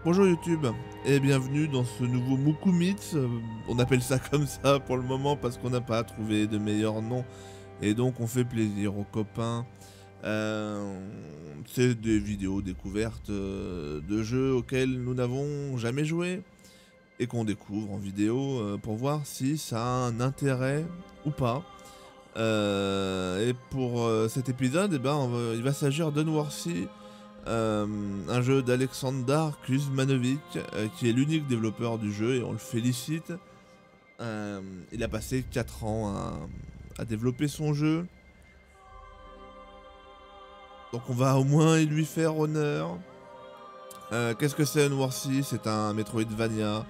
Bonjour YouTube et bienvenue dans ce nouveau Mukumitz. On appelle ça comme ça pour le moment parce qu'on n'a pas trouvé de meilleur nom et donc on fait plaisir aux copains. C'est des vidéos découvertes de jeux auxquels nous n'avons jamais joué et qu'on découvre en vidéo pour voir si ça a un intérêt ou pas. Et pour cet épisode, il va s'agir d'Unworthy. Un jeu d'Aleksandar Kuzmanovic, qui est l'unique développeur du jeu et on le félicite. Il a passé 4 ans à développer son jeu. Donc on va au moins lui faire honneur. Qu'est-ce que c'est Unworthy? C'est un Metroidvania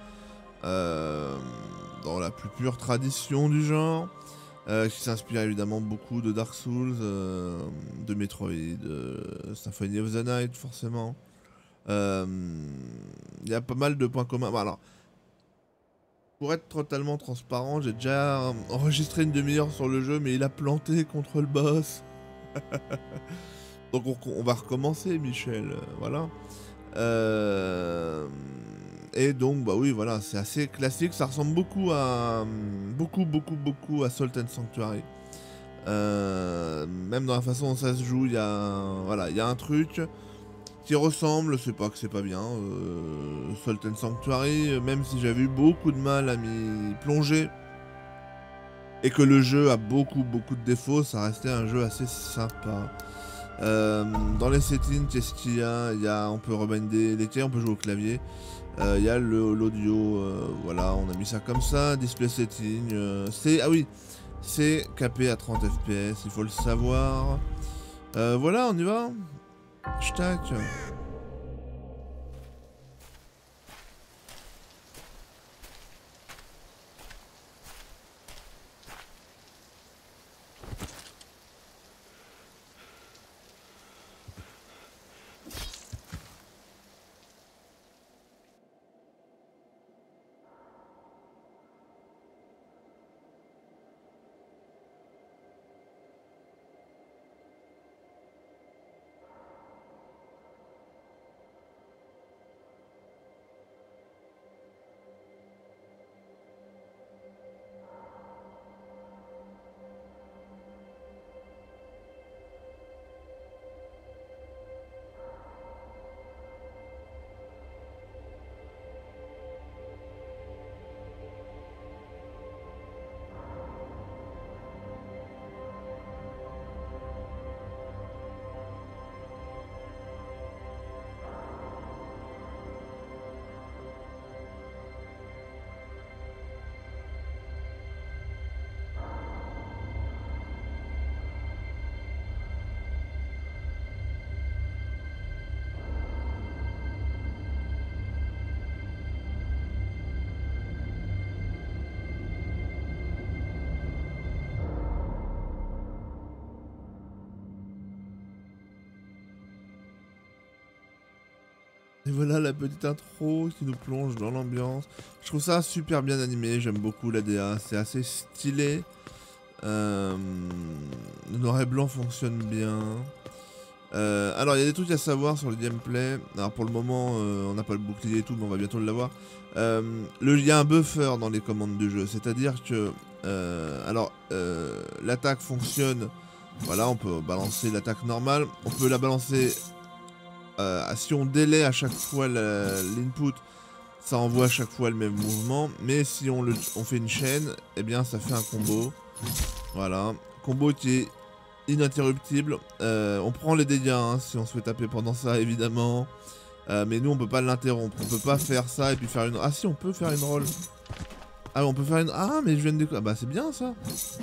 dans la plus pure tradition du genre. Qui s'inspire évidemment beaucoup de Dark Souls, de Metroid, Symphony of the Night forcément. Il y a pas mal de points communs. Bon, alors, pour être totalement transparent, j'ai déjà enregistré une demi-heure sur le jeu, mais il a planté contre le boss. Donc on va recommencer, Michel. Voilà. Et donc, bah oui, voilà, c'est assez classique. Ça ressemble beaucoup à. Beaucoup à Salt and Sanctuary. Même dans la façon dont ça se joue, il y a. Voilà, il y a un truc qui ressemble, c'est pas que c'est pas bien. Salt and Sanctuary, même si j'avais eu beaucoup de mal à m'y plonger. Et que le jeu a beaucoup de défauts, ça restait un jeu assez sympa. Dans les settings, qu'est-ce qu'il y a, on peut rebinder les clés, on peut jouer au clavier. Il y a l'audio, voilà, on a mis ça comme ça. Display setting, c'est capé à 30 fps, il faut le savoir. Voilà, on y va. J'tac. Et voilà la petite intro qui nous plonge dans l'ambiance. Je trouve ça super bien animé, j'aime beaucoup l'ADA, c'est assez stylé. Le noir et blanc fonctionne bien. Alors il y a des trucs à savoir sur le gameplay. Alors pour le moment on n'a pas le bouclier et tout, mais on va bientôt l'avoir. Il y a un buffer dans les commandes du jeu, c'est-à-dire que l'attaque fonctionne. Voilà, on peut balancer l'attaque normale, on peut la balancer. Si on délaie à chaque fois l'input, ça envoie à chaque fois le même mouvement. Mais si on fait une chaîne, eh bien ça fait un combo. Voilà, combo qui est ininterruptible. On prend les dégâts hein, si on se fait taper pendant ça évidemment. Mais nous on peut pas l'interrompre. On peut pas faire ça et puis faire une... Ah si, on peut faire une roll. Ah on peut faire une... Ah mais je viens de... Ah bah c'est bien ça.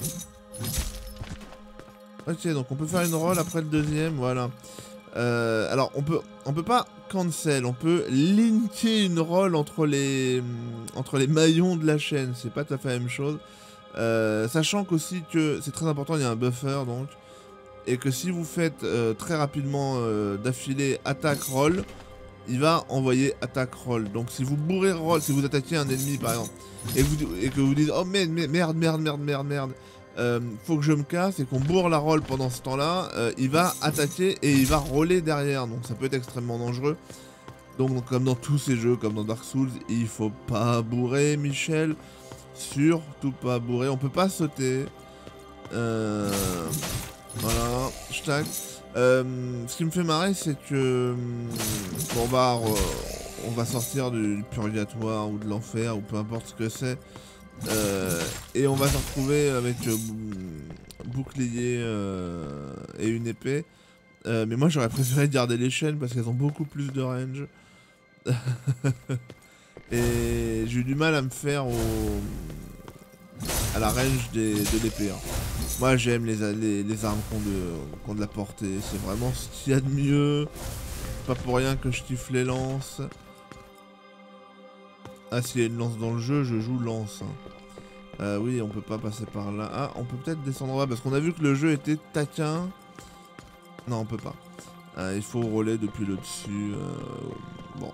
Ok, donc on peut faire une roll après le deuxième, voilà. Alors on peut pas cancel, on peut linker une roll entre les maillons de la chaîne, c'est pas tout à fait la même chose. Sachant qu'aussi que c'est très important, il y a un buffer donc, et que si vous faites très rapidement d'affilée attaque roll, il va envoyer attaque roll. Donc si vous bourrez roll, si vous attaquez un ennemi par exemple, et que vous dites oh merde, faut que je me casse et qu'on bourre la roll pendant ce temps-là, il va attaquer et il va roller derrière, donc ça peut être extrêmement dangereux. Donc comme dans tous ces jeux, comme dans Dark Souls, il faut pas bourrer, Michel. Surtout pas bourrer, on peut pas sauter. Voilà, tac. Ce qui me fait marrer, c'est que... bon bah, on va sortir du purgatoire ou de l'enfer, ou peu importe ce que c'est. Et on va se retrouver avec bouclier et une épée. Mais moi j'aurais préféré garder les chaînes parce qu'elles ont beaucoup plus de range. Et j'ai eu du mal à me faire à la range de l'épée. Hein. Moi j'aime les armes qui ont de la portée. C'est vraiment ce qu'il y a de mieux. Pas pour rien que je kiffe les lances. Ah, s'il y a une lance dans le jeu, je joue lance. Hein. Oui, on peut pas passer par là. Ah, on peut peut-être descendre en bas parce qu'on a vu que le jeu était taquin. Non, on peut pas. Il faut rouler depuis le dessus. Bon.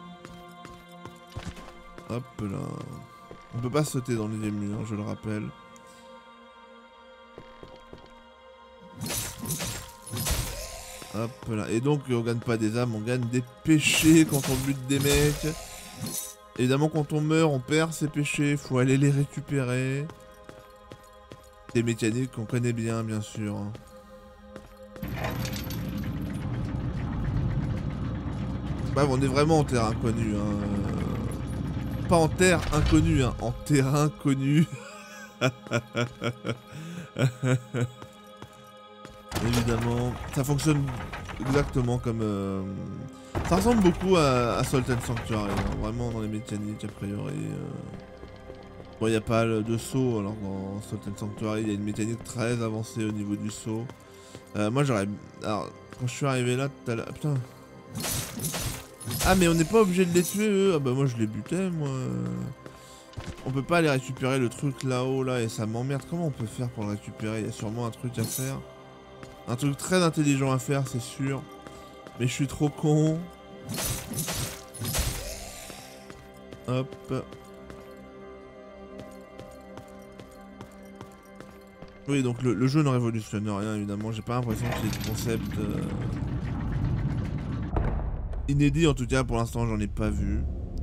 Hop là. On peut pas sauter dans les murs, je le rappelle. Hop là. Et donc, on gagne pas des âmes, on gagne des péchés quand on bute des mecs. Évidemment, quand on meurt, on perd ses péchés. Faut aller les récupérer. Des mécaniques qu'on connaît bien sûr. Bah, on est vraiment en terre inconnue. Hein. Pas en terre inconnue, hein, en terrain connu. Évidemment. Ça fonctionne exactement comme... Ça ressemble beaucoup à Salt and Sanctuary, hein, vraiment dans les mécaniques a priori. Bon, il n'y a pas de saut, alors dans Salt and Sanctuary, il y a une mécanique très avancée au niveau du saut. Moi j'aurais... Alors, quand je suis arrivé là tout à l'heure... Putain. Ah, mais on n'est pas obligé de les tuer, eux. Ah bah moi je les butais, moi. On peut pas aller récupérer le truc là-haut, là, et ça m'emmerde. Comment on peut faire pour le récupérer? Il y a sûrement un truc à faire. Un truc très intelligent à faire, c'est sûr. Mais je suis trop con. Hop. Oui, donc le jeu ne révolutionne rien, évidemment. J'ai pas l'impression qu'il y ait de concept inédit, en tout cas, pour l'instant, j'en ai pas vu.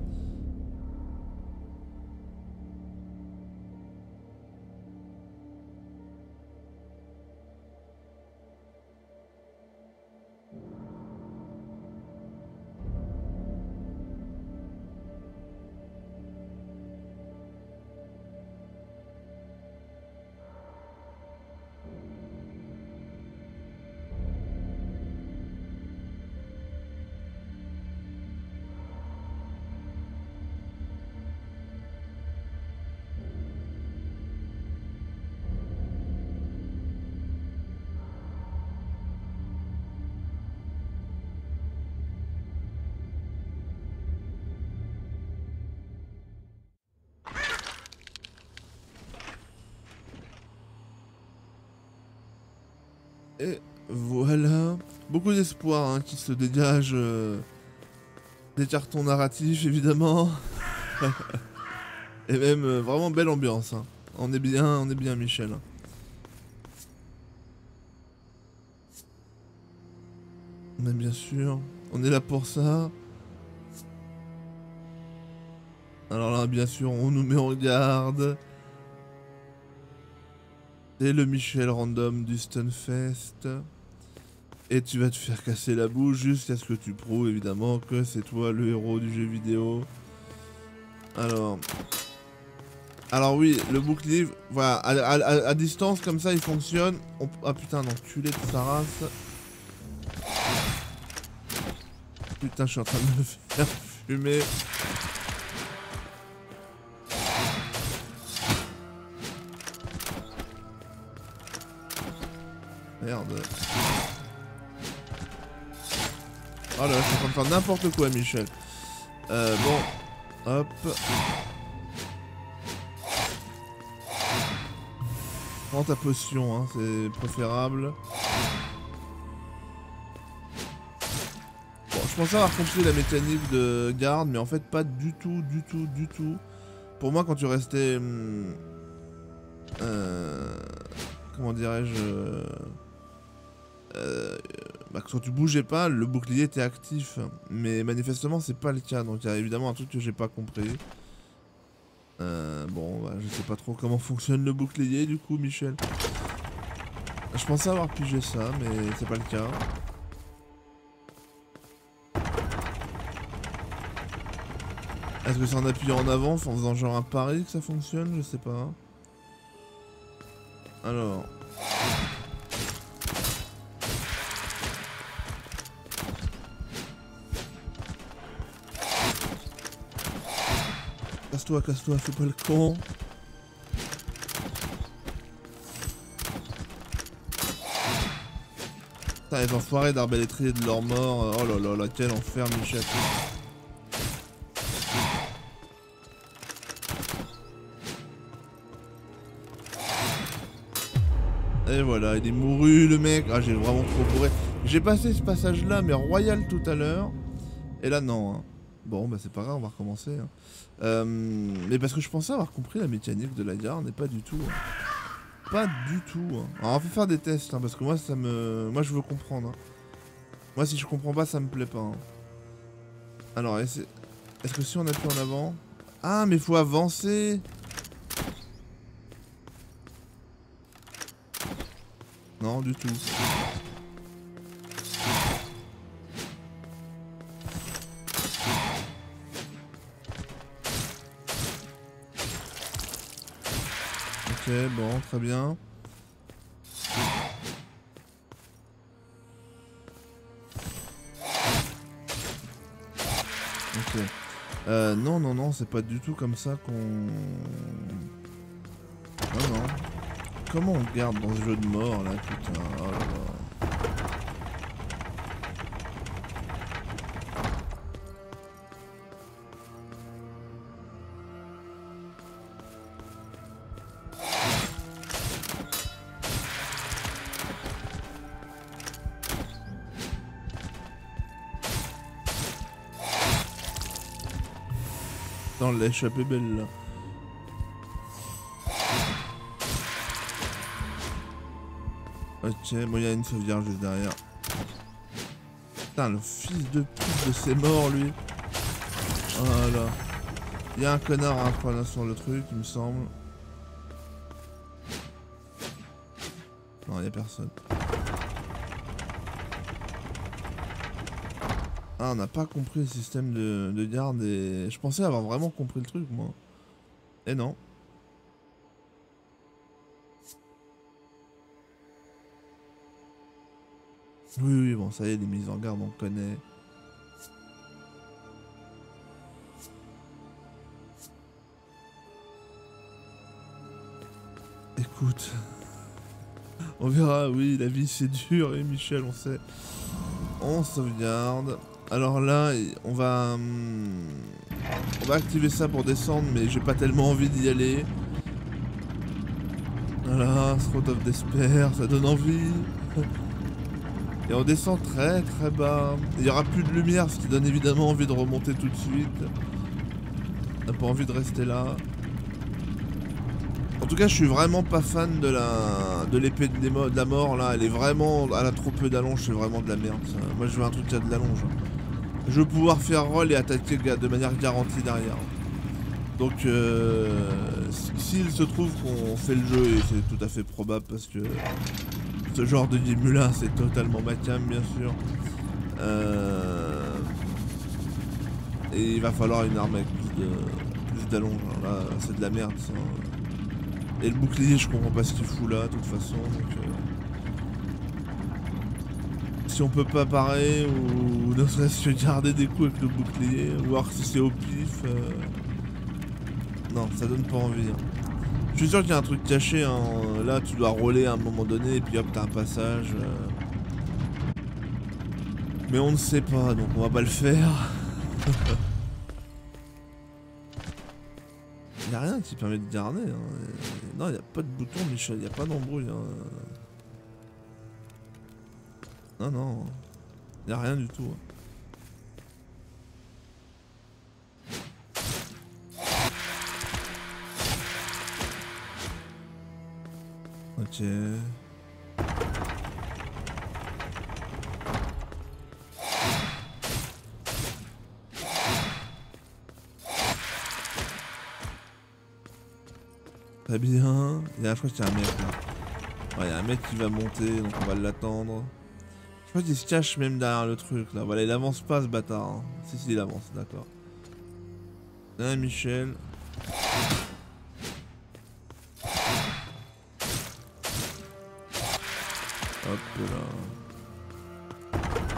Et voilà. Beaucoup d'espoir hein, qui se dégage des cartons narratifs, évidemment. Et même vraiment belle ambiance. Hein. On est bien, Michel. Mais bien sûr, on est là pour ça. Alors là, bien sûr, on nous met en garde. C'est le Michel random du Stunfest. Et tu vas te faire casser la bouche jusqu'à ce que tu prouves évidemment que c'est toi le héros du jeu vidéo. Alors oui, le bouclier, voilà, à distance comme ça il fonctionne. Ah putain, l'enculé de sa race. Putain, je suis en train de me faire fumer. Merde. Oh là là, je suis en train de faire n'importe quoi, Michel. Bon. Hop. Prends ta potion, hein, c'est préférable. Bon, je pensais avoir compris la mécanique de garde, mais en fait pas du tout. Pour moi, quand tu restais... comment dirais-je... Bah, quand tu bougeais pas, le bouclier était actif. Mais manifestement, c'est pas le cas. Donc il y a évidemment un truc que j'ai pas compris. Bon, bah, je sais pas trop comment fonctionne le bouclier du coup, Michel. Je pensais avoir pigé ça, mais c'est pas le cas. Est-ce que c'est en appuyant en avant, en faisant genre un pari que ça fonctionne? Je sais pas. Alors... Casse-toi, fais pas le con. Putain, les enfoirés d'arbalétriers de leur mort. Oh là là là, quel enfer, Michel. Et voilà, il est mouru le mec. Ah, j'ai vraiment trop bourré. J'ai passé ce passage là, mais royal tout à l'heure. Et là, non. Hein. Bon, bah c'est pas grave, on va recommencer. Hein. Mais parce que je pensais avoir compris la mécanique de la garde, et pas du tout. Hein. Pas du tout. Hein. Alors, on va faire des tests, hein, parce que moi, ça me... Moi, je veux comprendre. Hein. Moi, si je comprends pas, ça me plaît pas. Hein. Alors, est-ce que si on appuie en avant... Ah, mais faut avancer. Non, du tout. Ok, bon, très bien. Ok. Non, c'est pas du tout comme ça qu'on... Non. Comment on garde dans ce jeu de mort, là, putain. Oh là là. On l'a échappé belle, là. Ok, bon, il y a une sauvegarde juste derrière. Putain, le fils de pute de ses morts, lui. Voilà. Il y a un connard à un sur le truc, il me semble. Non, il y a personne. Ah, on n'a pas compris le système de garde et... Je pensais avoir vraiment compris le truc, moi. Et non. Oui, bon, ça y est, les mises en garde, on connaît. Écoute... On verra, oui, la vie c'est dur, et Michel, on sait. On sauvegarde. Alors là, on va activer ça pour descendre, mais j'ai pas tellement envie d'y aller. Voilà, Throat of Despair, ça donne envie. Et on descend très très bas. Il n'y aura plus de lumière, ce qui donne évidemment envie de remonter tout de suite. On n'a pas envie de rester là. En tout cas, je suis vraiment pas fan de l'épée de la mort là. Elle est vraiment... Elle a trop peu d'allonge, c'est vraiment de la merde ça. Moi je veux un truc qui a de l'allonge. Je veux pouvoir faire roll et attaquer de manière garantie derrière. Donc s'il se trouve qu'on fait le jeu, et c'est tout à fait probable parce que ce genre de game là c'est totalement ma cam bien sûr. Et il va falloir une arme avec plus d'allonge. Là c'est de la merde ça. Et le bouclier je comprends pas ce qu'il fout là de toute façon. Donc, si on peut pas parer ou ne serait-ce que garder des coups avec le bouclier, voir si c'est au pif. Non, ça donne pas envie. Hein. Je suis sûr qu'il y a un truc caché. Hein. Là, tu dois rouler à un moment donné et puis hop, t'as un passage. Mais on ne sait pas, donc on va pas le faire. Y'a rien qui permet de garder. Hein. Non, y a pas de bouton, Michel. Y a pas d'embrouille. Hein. Non. Y'a rien du tout. Hein. Ok. Très bien. Je crois qu'il y a un mec là. Ouais, il y a un mec qui va monter, donc on va l'attendre. Je crois qu'il se cache même derrière le truc là. Voilà, il avance pas ce bâtard. Hein. Si, il avance, d'accord. Hein, Michel. Hop là.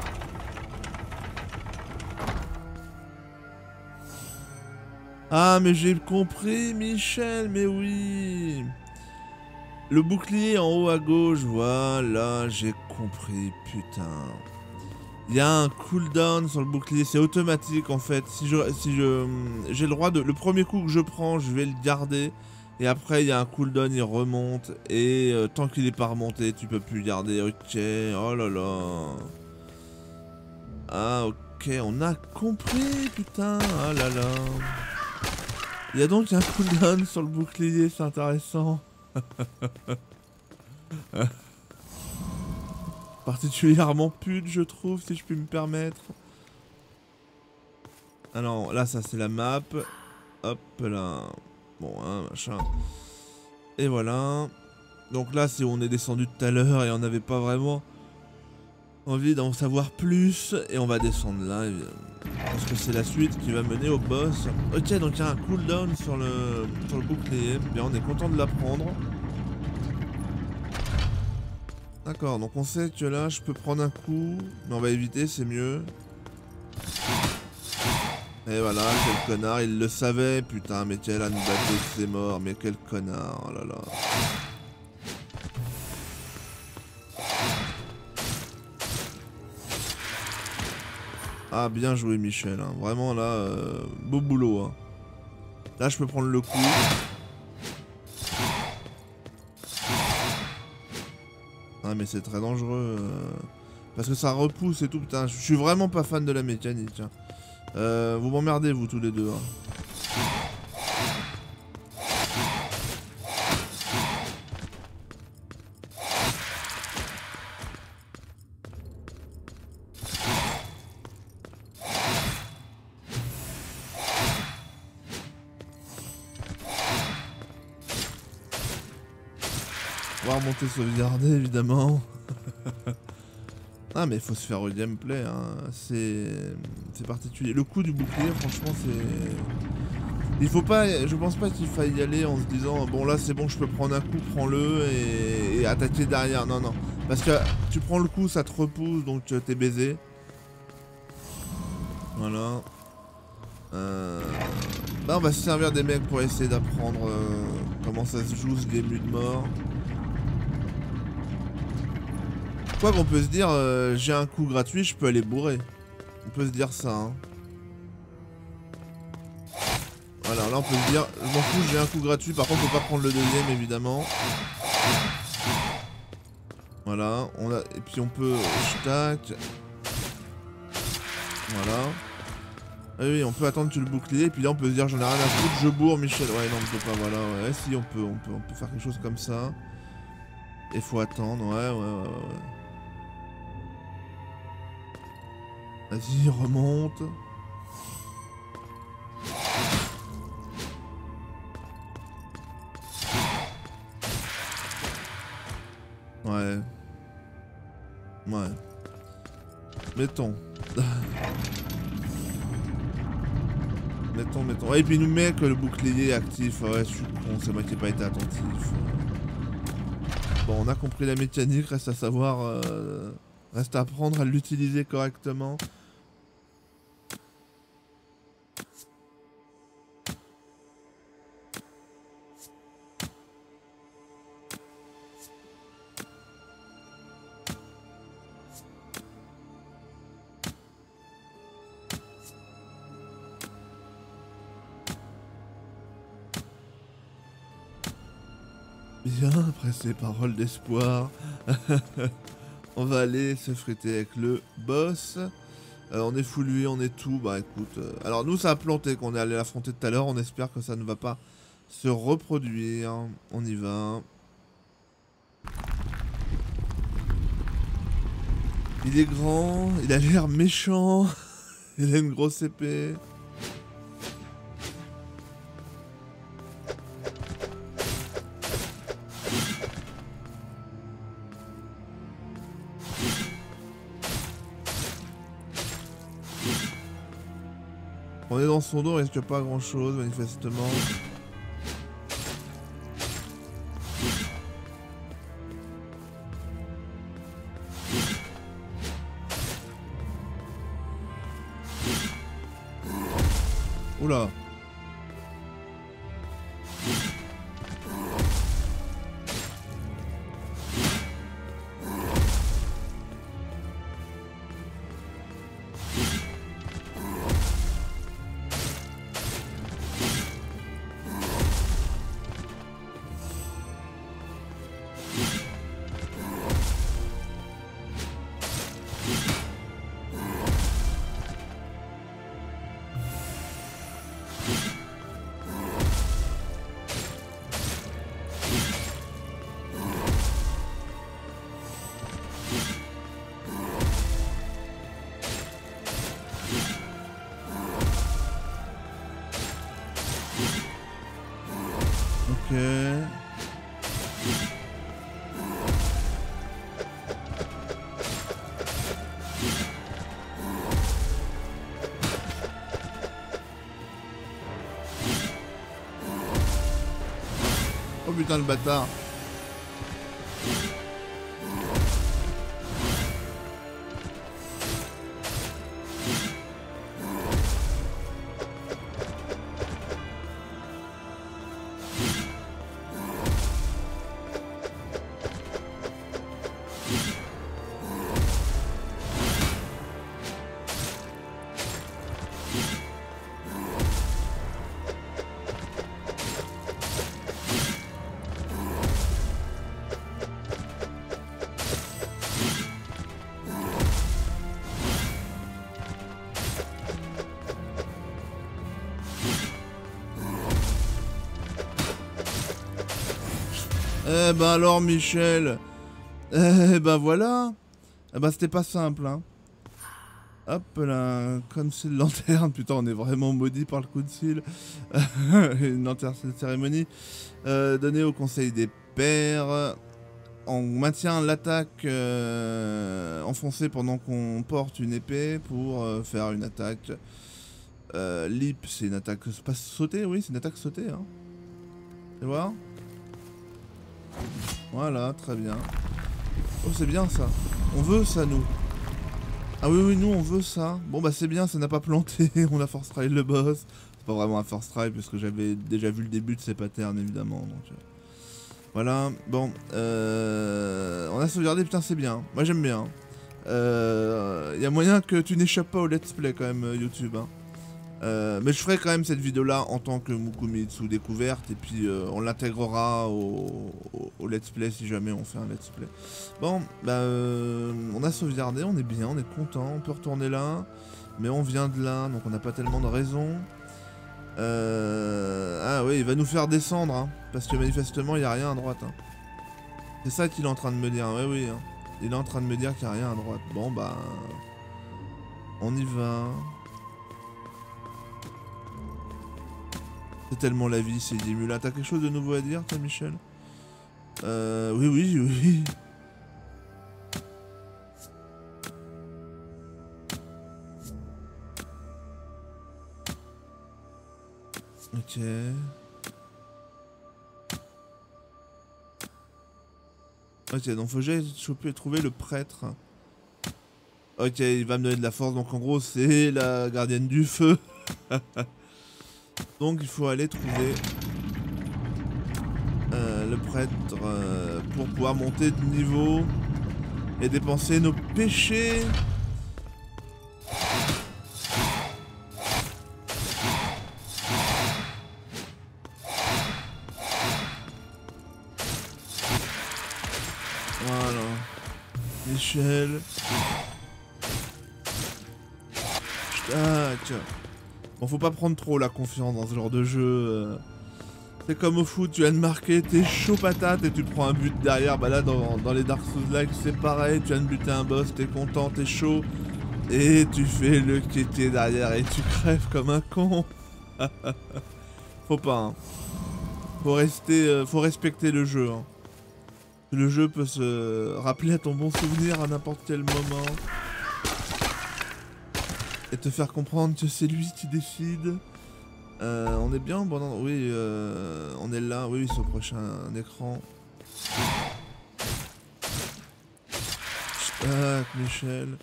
Ah, mais j'ai compris, Michel, mais oui. Le bouclier en haut à gauche, voilà, j'ai compris, putain. Il y a un cooldown sur le bouclier, c'est automatique en fait. Si j'ai le droit de... Le premier coup que je prends, je vais le garder. Et après, il y a un cooldown, il remonte. Et tant qu'il est pas remonté, tu peux plus le garder. Ok, oh là là. Ah, ok, on a compris, putain. Oh là là. Il y a donc un cooldown sur le bouclier, c'est intéressant. Particulièrement pute, je trouve, si je puis me permettre. Alors, là, ça, c'est la map. Hop là. Bon, hein, machin. Et voilà. Donc là, c'est où on est descendu tout à l'heure et on n'avait pas vraiment envie d'en savoir plus. Et on va descendre là, parce que c'est la suite qui va mener au boss. Ok, donc il y a un cooldown sur le bouclier. Bien, on est content de l'apprendre. D'accord, donc on sait que là, je peux prendre un coup. Mais on va éviter, c'est mieux. Et voilà, quel connard, il le savait, putain, mais quel âne battu, c'est mort, mais quel connard, oh là là. Ah, bien joué, Michel, hein. Vraiment là, beau boulot. Hein. Là, je peux prendre le coup. Ah, mais c'est très dangereux. Parce que ça repousse et tout, putain, je suis vraiment pas fan de la mécanique. Hein. Vous m'emmerdez, vous tous les deux. Hein. On va remonter sauvegarder, évidemment. Ah mais il faut se faire au gameplay, hein. C'est particulier. Le coup du bouclier, franchement, c'est... Il faut pas... Je pense pas qu'il faille y aller en se disant bon là c'est bon, je peux prendre un coup, prends-le et attaquer derrière. Non, non. Parce que tu prends le coup, ça te repousse, donc t'es baisé. Voilà. Là on va se servir des mecs pour essayer d'apprendre comment ça se joue ce game de mort. Quoi qu'on peut se dire, j'ai un coup gratuit, je peux aller bourrer. On peut se dire ça, hein. Voilà, là on peut se dire, je m'en fous, j'ai un coup gratuit, par contre faut pas prendre le deuxième évidemment. Voilà, et puis on peut... Tac. Voilà. Ah oui, on peut attendre que le bouclier, et puis là on peut se dire j'en ai rien à foutre, je bourre Michel. Ouais, non, on peut pas, voilà, ouais, si on peut faire quelque chose comme ça. Et faut attendre, ouais. Vas-y, remonte. Ouais. Mettons. mettons. Ouais, et puis il nous met que le bouclier est actif. Ouais, je suis con, c'est moi qui n'ai pas été attentif. Bon, on a compris la mécanique, reste à savoir... Reste à apprendre à l'utiliser correctement. Bien, après ces paroles d'espoir, on va aller se friter avec le boss. On est full lui, on est tout. Bah écoute, alors nous ça a planté qu'on est allé l'affronter tout à l'heure. On espère que ça ne va pas se reproduire. On y va. Il est grand, il a l'air méchant. Il a une grosse épée. On est dans son dos, on risque pas grand chose manifestement. Oula. Ok. Oh putain le bâtard. Eh ben alors Michel. Eh ben voilà. Eh ben c'était pas simple hein. Hop là, Council Lanterne, putain on est vraiment maudit par le Council. Une lanterne cérémonie. Donnée au Conseil des Pairs. On maintient l'attaque enfoncée pendant qu'on porte une épée pour faire une attaque. Leap, c'est une attaque pas sautée, oui c'est une attaque sautée hein. Tu vois? Voilà, très bien. Oh c'est bien ça. On veut ça nous. Ah oui oui nous on veut ça. Bon bah c'est bien, ça n'a pas planté. On a force try le boss. C'est pas vraiment un force try puisque j'avais déjà vu le début de ces patterns évidemment. Donc, voilà, bon. On a sauvegardé, putain c'est bien. Moi j'aime bien. Y a moyen que tu n'échappes pas au let's play quand même YouTube. Hein. Mais je ferai quand même cette vidéo là en tant que Mukumitsu découverte et puis on l'intégrera au let's play si jamais on fait un let's play. Bon, bah on a sauvegardé, on est bien, on est content, on peut retourner là, mais on vient de là, donc on n'a pas tellement de raison. Ah oui, il va nous faire descendre, hein, parce que manifestement il n'y a rien à droite. Hein. C'est ça qu'il est en train de me dire, ouais, oui. Hein. Il est en train de me dire qu'il n'y a rien à droite. Bon bah... On y va... C'est tellement la vie, c'est Dimula. T'as quelque chose de nouveau à dire, toi, Michel? Oui, oui, oui. Ok. Ok, donc faut que j'aille trouver le prêtre. Ok, il va me donner de la force, donc en gros, c'est la gardienne du feu. Donc il faut aller trouver le prêtre pour pouvoir monter de niveau et dépenser nos péchés. Voilà. Michel. Tac. Bon, faut pas prendre trop la confiance dans ce genre de jeu. C'est comme au foot, tu viens de marquer, t'es chaud patate et tu prends un but derrière. Bah là, dans les Dark Souls-like, c'est pareil. Tu viens de buter un boss, t'es content, t'es chaud. Et tu fais le kété derrière et tu crèves comme un con. Faut pas, hein. Faut respecter le jeu. Hein. Le jeu peut se rappeler à ton bon souvenir à n'importe quel moment. Et te faire comprendre que c'est lui qui décide. On est bien bon, non, oui, on est là, oui, sur le prochain écran. Michel.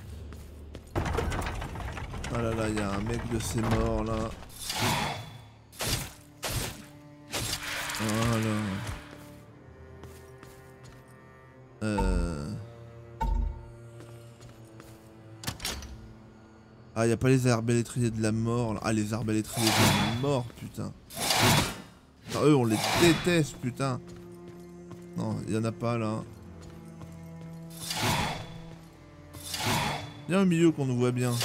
Ah là là, il y a un mec de ces morts là. Voilà. Ah, y a pas les arbalétriers de la mort là. Ah, les arbalétriers de la mort, putain. Ah, eux, on les déteste, putain. Non, y en a pas là. Viens au milieu qu'on nous voit bien.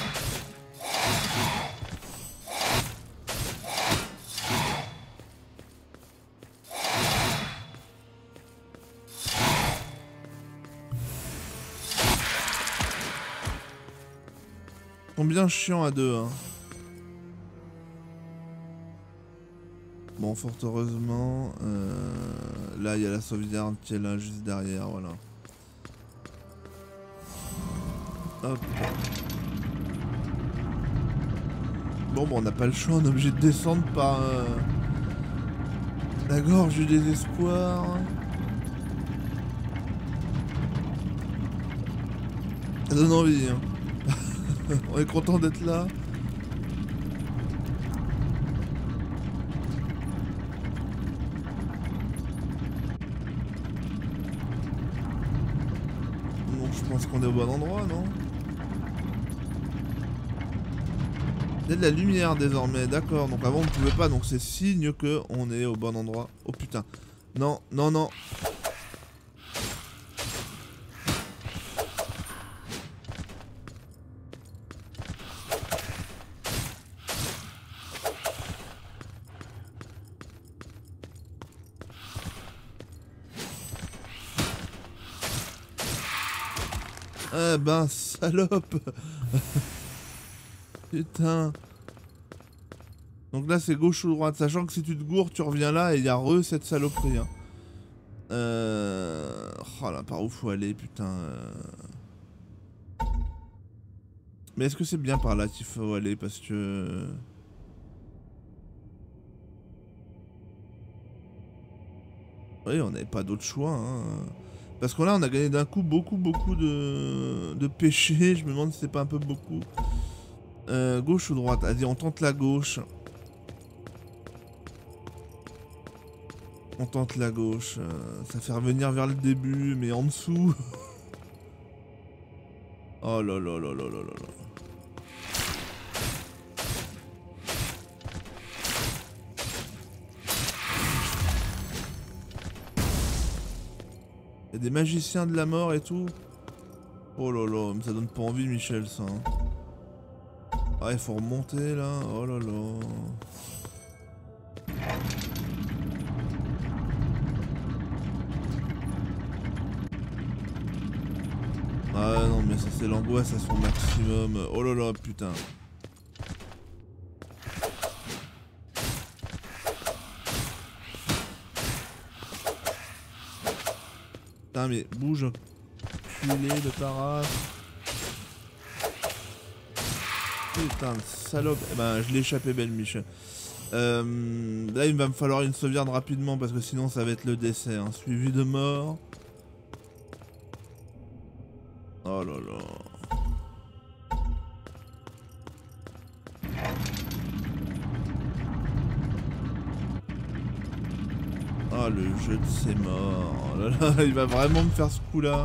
Ils sont bien chiants à deux, hein. Bon, fort heureusement, là il y a la sauvegarde qui est là juste derrière, voilà. Hop. Bon, on n'a pas le choix, on est obligé de descendre par la gorge du désespoir. Ça donne envie, hein. On est content d'être là. Bon, je pense qu'on est au bon endroit, non? Il y a de la lumière désormais, d'accord. Donc avant on ne pouvait pas, donc c'est signe que on est au bon endroit. Oh putain. Non, non, non. Ah ben, salope. Putain. Donc là c'est gauche ou droite, sachant que si tu te gourres tu reviens là et il y a cette saloperie, hein. Oh là, par où faut aller, putain. Mais est-ce que c'est bien par là qu'il faut aller, parce que... Oui, on n'avait pas d'autre choix, hein. Parce que là, on a gagné d'un coup beaucoup de péchés. Je me demande si c'est pas un peu beaucoup. Gauche ou droite? Allez, on tente la gauche. On tente la gauche. Ça fait revenir vers le début, mais en dessous. Oh là là là là là là là. Il y a des magiciens de la mort et tout. Oh là là, mais ça donne pas envie, Michel, ça. Hein. Ah, il faut remonter là. Oh là là. Ah non, mais ça c'est l'angoisse à son maximum. Oh là là, putain. Putain, mais bouge. Culé de ta race. Putain, salope. Eh ben, je l'ai échappé belle, Michel. Là, il va me falloir une sauvegarde rapidement parce que sinon ça va être le décès. Hein. Suivi de mort. Oh là là. Oh, le jeu de ses morts. Oh là là, il va vraiment me faire ce coup-là.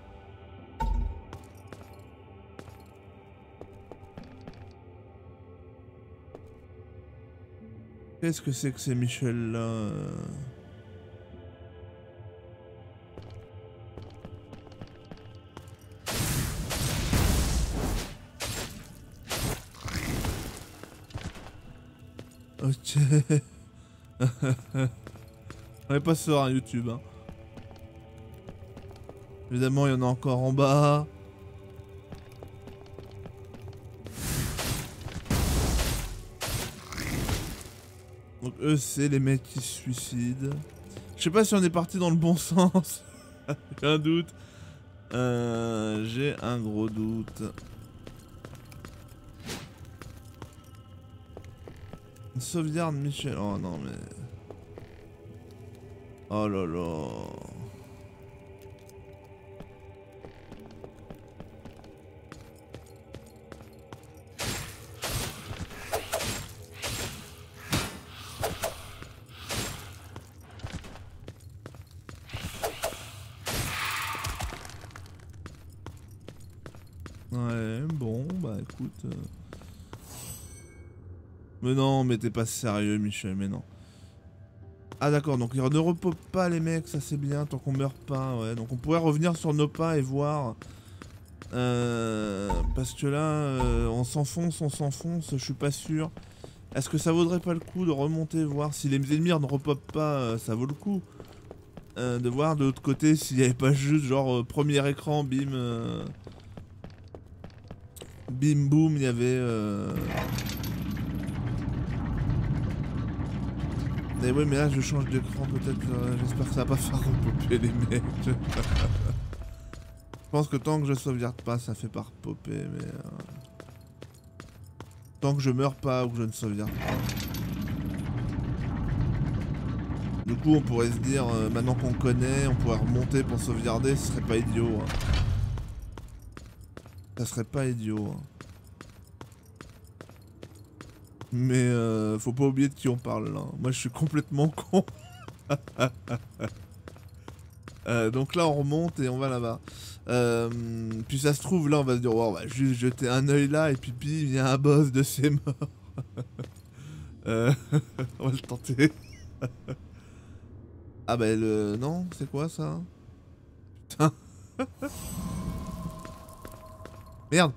Qu'est-ce que c'est que ces Michel-là Ok. On est pas sur un YouTube. Hein. Évidemment, il y en a encore en bas. Donc eux, c'est les mecs qui se suicident. Je sais pas si on est parti dans le bon sens. J'ai un doute. J'ai un gros doute. Sauvegarde Michel. Oh non mais... Oh là là. Ouais, bon, bah écoute... Mais non, mais t'es pas sérieux, Michel, mais non. Ah d'accord, donc il ne repop pas les mecs, ça c'est bien, tant qu'on meurt pas, ouais. Donc on pourrait revenir sur nos pas et voir... parce que là, on s'enfonce, je suis pas sûr. Est-ce que ça vaudrait pas le coup de remonter, voir si les ennemis ne repopent pas, ça vaut le coup. De voir de l'autre côté s'il n'y avait pas juste genre premier écran, bim... bim boum, il y avait... Mais ouais, mais là je change d'écran peut-être, j'espère que ça va pas faire repopper les mecs. Je pense que tant que je sauvegarde pas, ça fait pas repopper, mais... Tant que je meurs pas ou que je ne sauvegarde pas. Du coup on pourrait se dire, maintenant qu'on connaît, on pourrait remonter pour sauvegarder, ce serait pas idiot. Hein. Ça serait pas idiot. Hein. Mais faut pas oublier de qui on parle là. Moi je suis complètement con. Donc là on remonte et on va là-bas. Puis ça se trouve là on va se dire oh, on va juste jeter un œil là et puis bim il y a un boss de ces morts. On va le tenter. Ah bah le... Non, c'est quoi ça? Putain. Merde.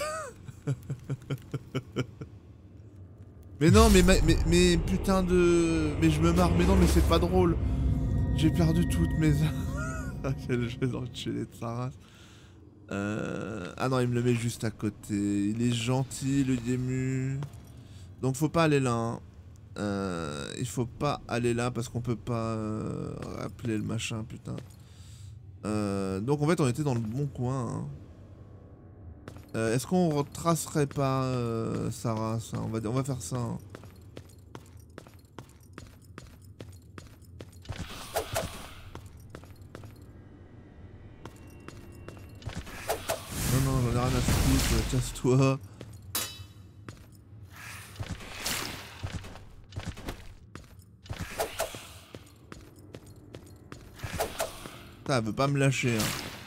Mais non, mais putain de... Mais je me marre, mais non, mais c'est pas drôle. J'ai perdu toutes mes... Quel jeu d'enculé de sa race. Ah non, il me le met juste à côté. Il est gentil, le Yemu. Donc faut pas aller là. Hein. Il faut pas aller là parce qu'on peut pas appeler le machin, putain. Donc en fait, on était dans le bon coin. Hein. Est-ce qu'on retracerait pas sa race hein, on va faire ça. Hein. Non, non, j'en ai rien à foutre, casse-toi. Ça, elle veut pas me lâcher. Hein.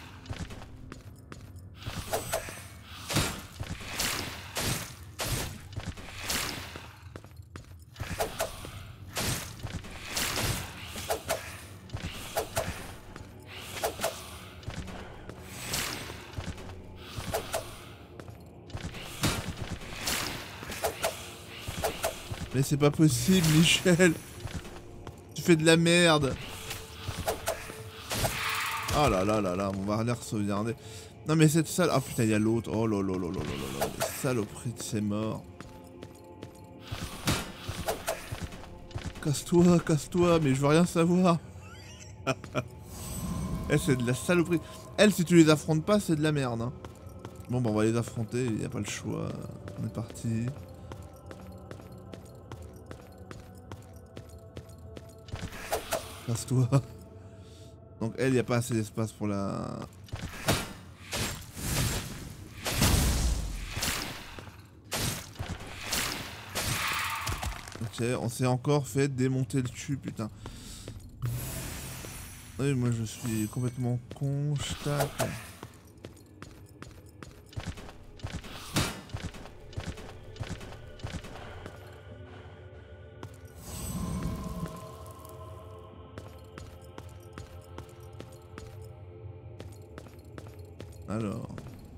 Mais c'est pas possible, Michel. Tu fais de la merde. Oh là là là là, on va aller sauvegarder. Non mais cette salle... Ah putain, il y a l'autre. Oh là là là là là là. Les saloperies de ces morts. Casse-toi, mais je veux rien savoir. Eh, c'est de la saloperie. Elle, si tu les affrontes pas, c'est de la merde. Hein. Bon, bah on va les affronter, il n'y a pas le choix. On est parti. Casse-toi. Donc elle, il n'y a pas assez d'espace pour la... Ok, on s'est encore fait démonter le cul, putain. Oui, moi je suis complètement con, stack. Alors...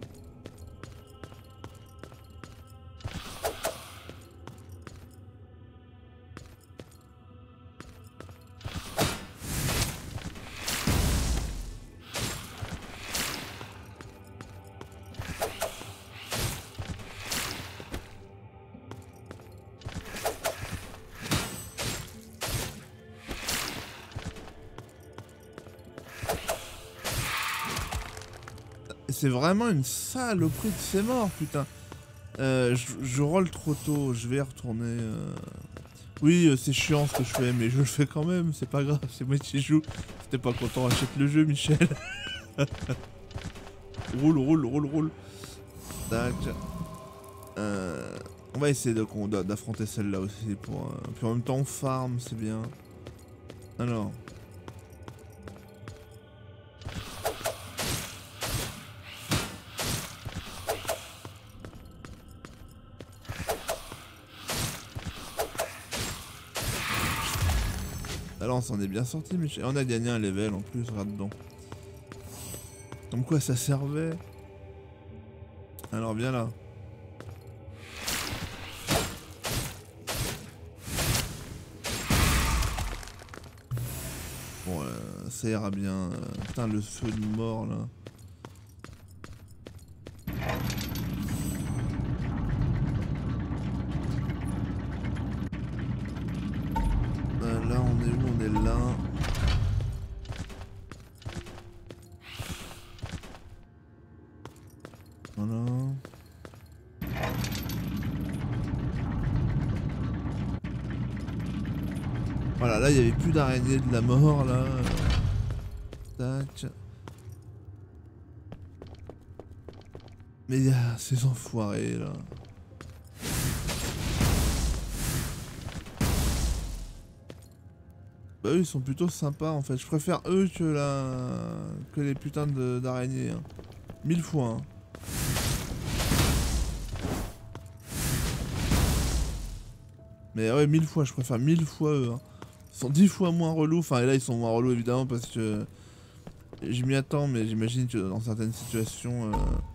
C'est vraiment une saloperie de ces morts, putain. Je roll trop tôt, je vais retourner... Oui, c'est chiant ce que je fais, mais je le fais quand même, c'est pas grave, c'est moi qui joue. Si t'es pas content, achète le jeu, Michel. Roule, roule, roule, roule. Tac. On va essayer d'affronter celle-là aussi pour... Puis en même temps, on farm, c'est bien. Alors... Alors on s'en est bien sorti, Michel. On a gagné un level en plus, là-dedans. Comme quoi ça servait. Alors viens là. Bon, ça ira bien. Putain, le feu de mort là. Là, on est où? On est là. Voilà. Voilà, là, il n'y avait plus d'araignée de la mort, là. Tac. Mais il y a ces enfoirés, là. Bah eux, ils sont plutôt sympas, en fait. Je préfère eux que les putains d'araignées. Hein. 1000 fois, hein. Mais ouais, 1000 fois, je préfère 1000 fois eux. Hein. Ils sont 10 fois moins relous. Enfin, et là, ils sont moins relous, évidemment, parce que... Je m'y attends, mais j'imagine que dans certaines situations...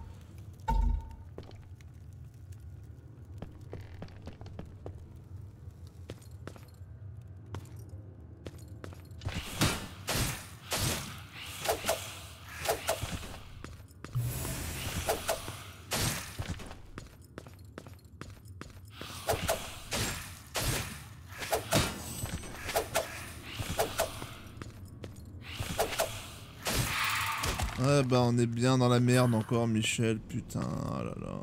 Ouais, bah on est bien dans la merde encore, Michel, putain, oh là là.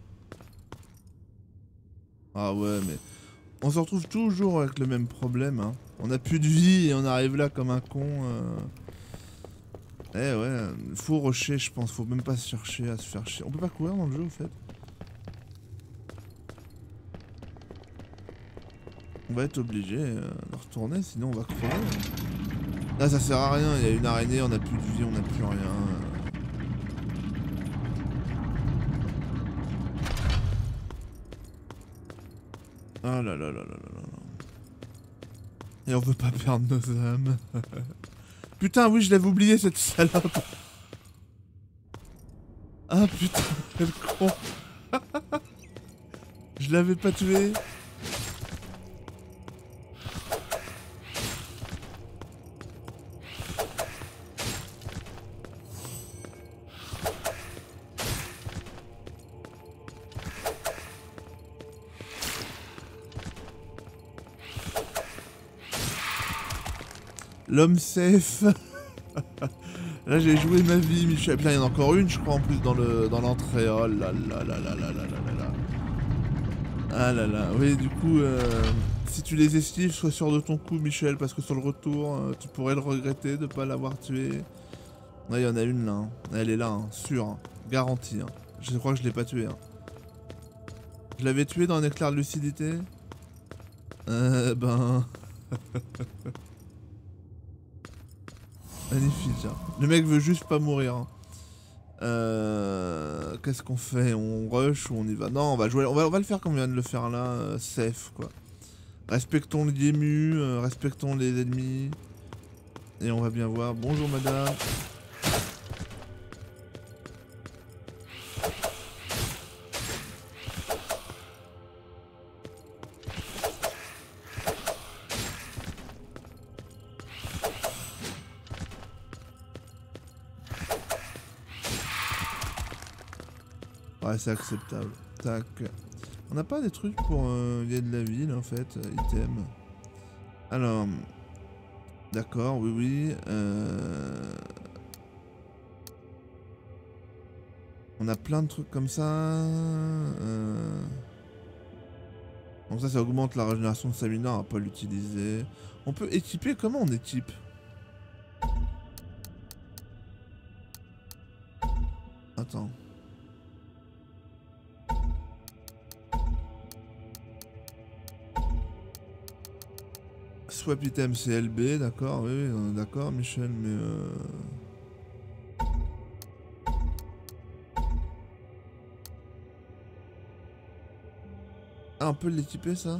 Ah ouais, mais... On se retrouve toujours avec le même problème, hein. On a plus de vie et on arrive là comme un con. Eh ouais, faut rusher, je pense, faut même pas se chercher à se faire chier. On peut pas courir dans le jeu, en fait. On va être obligé de retourner, sinon on va crever. Là, ça sert à rien, il y a une araignée, on a plus de vie, on a plus rien. Ah là là là là là là. Et on veut pas perdre nos âmes. Putain, oui, je l'avais oublié, cette salope. Ah putain, quel con. Je l'avais pas tué. L'homme safe. Là j'ai joué ma vie, Michel. Là il y en a encore une je crois en plus dans l'entrée. Oh là là là là là là là là. Ah là là. Oui du coup si tu les esquives, sois sûr de ton coup, Michel, parce que sur le retour tu pourrais le regretter de pas l'avoir tué. Ouais, il y en a une là. Hein. Elle est là, hein, sûre, hein. Garantie. Hein. Je crois que je l'ai pas tué. Hein. Je l'avais tué dans un éclair de lucidité. Ben... Magnifique. Hein. Le mec veut juste pas mourir. Hein. Qu'est-ce qu'on fait? On rush ou on y va? Non, on va jouer. On va le faire comme on vient de le faire là. Safe quoi. Respectons les émus, respectons les ennemis. Et on va bien voir. Bonjour madame. Ouais, c'est acceptable. Tac. On n'a pas des trucs pour gagner de la ville en fait, item. Alors. D'accord, oui, oui. On a plein de trucs comme ça. Donc ça augmente la régénération de stamina, on va pas l'utiliser. On peut équiper, comment on équipe? Attends. Swap item c'est LB, d'accord, oui, oui, on est d'accord Michel, mais Ah, on peut l'équiper ça?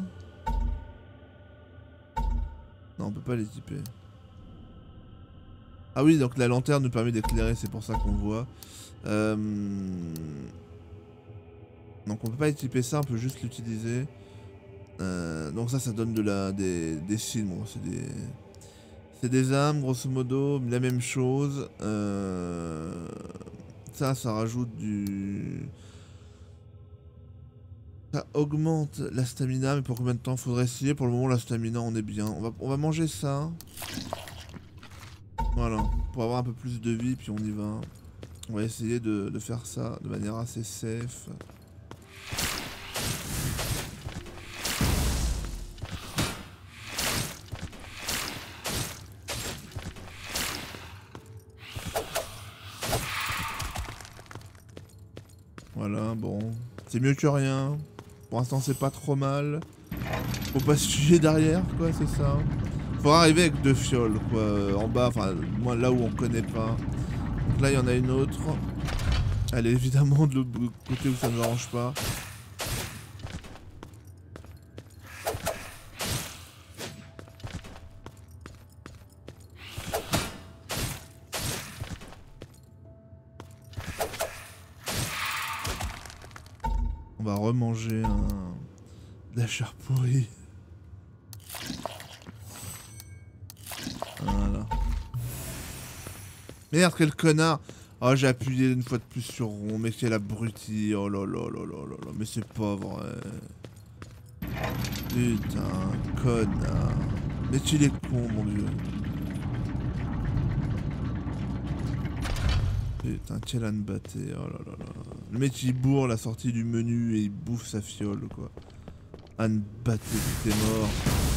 Non, on peut pas l'équiper. Ah oui, donc la lanterne nous permet d'éclairer, c'est pour ça qu'on voit. Donc on peut pas équiper ça, on peut juste l'utiliser. Donc ça donne des signes, bon, c'est des âmes, grosso modo, la même chose. Ça rajoute du... Ça augmente la stamina, mais pour combien de temps faudrait essayer? Pour le moment, la stamina, on est bien. On va manger ça. Voilà, pour avoir un peu plus de vie, puis on y va. On va essayer de faire ça de manière assez safe. Voilà, bon. C'est mieux que rien. Pour l'instant, c'est pas trop mal. Faut pas se tuer derrière, quoi, c'est ça. Faut arriver avec 2 fioles, quoi. En bas, enfin, moi, là où on connaît pas. Donc là, il y en a une autre. Elle est évidemment de l'autre côté où ça ne m'arrange pas. On va remanger de la chair pourrie. Voilà. Merde, quel connard! Oh, j'ai appuyé une fois de plus sur rond, mais quel abruti! Oh là là là là là là, mais c'est pas vrai! Putain, connard! Mais tu es con, mon dieu! Putain, quel âne batté! Oh là là là! Le mec il bourre la sortie du menu et il bouffe sa fiole, quoi! Âne batté, t'es mort!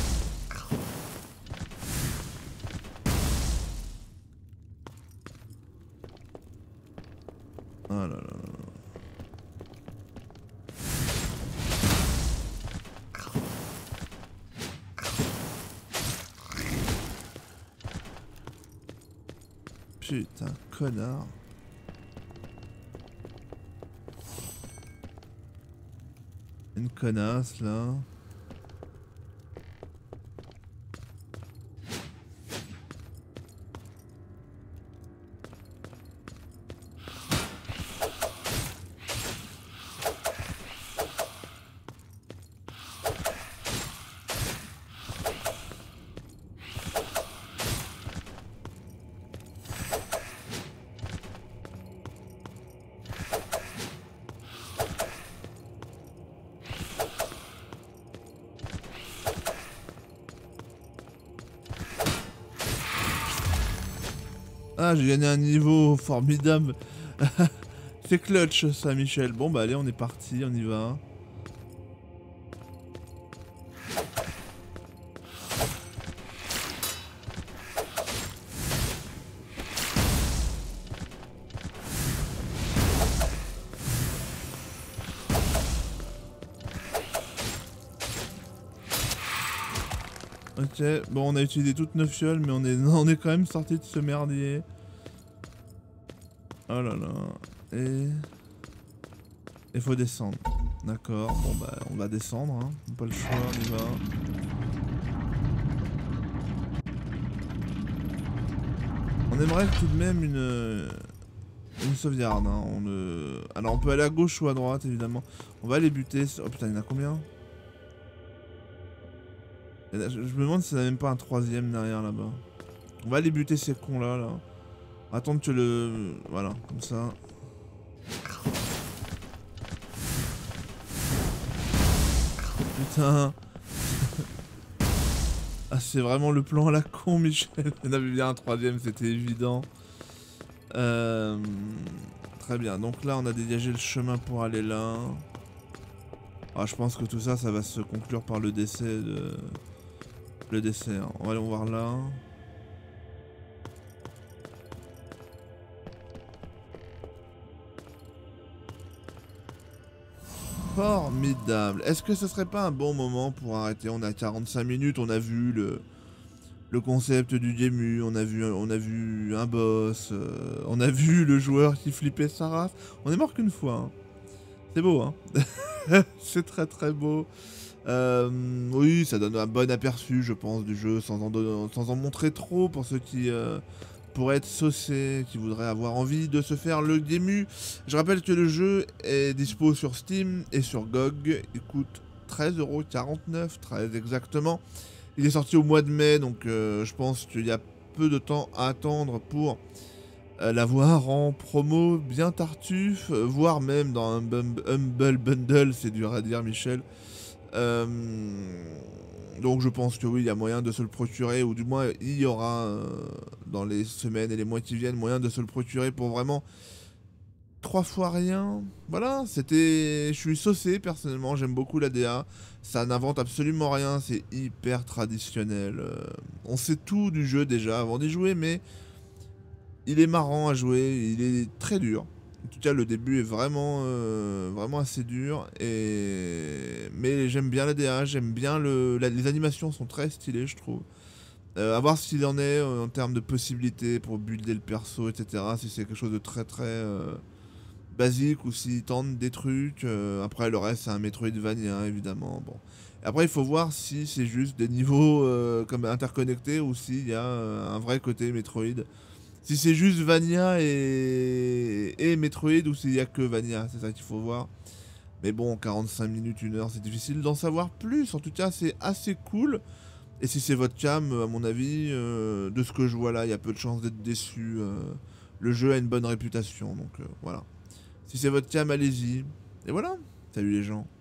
Oh là là là. Putain, connard. Une connasse là. Ah, j'ai gagné un niveau formidable. C'est clutch ça, Michel. Bon bah allez, on est parti, on y va. Ok, bon on a utilisé toutes nos fioles, mais on est quand même sorti de ce merdier. Oh là là. Et... Il faut descendre. D'accord, bon bah on va descendre, hein. Pas le choix, on y va. On aimerait tout de même une sauvegarde, hein. Alors on peut aller à gauche ou à droite, évidemment. On va aller buter... Oh putain, il y en a combien? Je me demande s'il n'y en a même pas un troisième derrière là-bas. On va aller buter ces cons là, là. Attendre que le... Voilà, comme ça. Putain. Ah, c'est vraiment le plan à la con, Michel. Il y en avait bien un troisième, c'était évident. Très bien, donc là on a dégagé le chemin pour aller là. Ah, je pense que tout ça, ça va se conclure par le décès de... Le décès, hein. On va aller voir là. Formidable. Est-ce que ce serait pas un bon moment pour arrêter? On a 45 minutes, on a vu le concept du début, on a vu un boss, on a vu le joueur qui flippait sa race. On est mort qu'une fois, hein. C'est beau, hein. C'est très très beau. Oui, ça donne un bon aperçu, je pense, du jeu, sans en montrer trop pour ceux qui pourraient être saucés, qui voudraient avoir envie de se faire le début. Je rappelle que le jeu est dispo sur Steam et sur GOG. Il coûte 13,49 €, très exactement. Il est sorti au mois de mai, donc je pense qu'il y a peu de temps à attendre pour l'avoir en promo bien tartuffe, voire même dans un Humble Bundle, c'est dur à dire, Michel. Euh, donc je pense que oui, il y a moyen de se le procurer, ou du moins il y aura dans les semaines et les mois qui viennent moyen de se le procurer pour vraiment 3 fois rien. Voilà, je suis saucé personnellement, j'aime beaucoup la DA. Ça n'invente absolument rien, c'est hyper traditionnel. On sait tout du jeu déjà avant d'y jouer, mais il est marrant à jouer, il est très dur. En tout cas, le début est vraiment assez dur. Mais j'aime bien la DA, j'aime bien les animations sont très stylées, je trouve. À voir ce qu'il en est en termes de possibilités pour builder le perso, etc. Si c'est quelque chose de très très basique ou s'ils tentent des trucs. Après, le reste, c'est un Metroidvania, évidemment. Bon. Après, il faut voir si c'est juste des niveaux comme interconnectés ou s'il y a un vrai côté Metroid. Si c'est juste Vania et Metroid ou s'il y a que Vania, c'est ça qu'il faut voir. Mais bon, 45 minutes, 1 heure, c'est difficile d'en savoir plus. En tout cas, c'est assez cool. Et si c'est votre cam, à mon avis, de ce que je vois là, il y a peu de chances d'être déçu. Le jeu a une bonne réputation, donc voilà. Si c'est votre cam, allez-y. Et voilà. Salut les gens.